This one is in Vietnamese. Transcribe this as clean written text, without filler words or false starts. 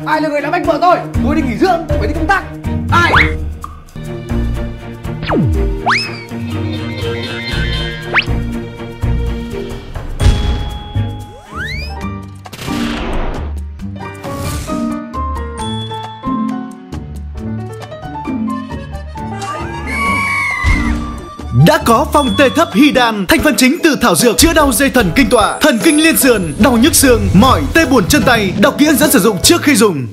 Ai là người đã bách vợ tôi? Tôi đi nghỉ dưỡng, phải đi công tác. Ai? Đã có phong tê thấp hy đan, thành phần chính từ thảo dược chữa đau dây thần kinh tọa, thần kinh liên sườn, đau nhức xương, mỏi, tê buồn chân tay. Đọc kỹ hướng dẫn sử dụng trước khi dùng.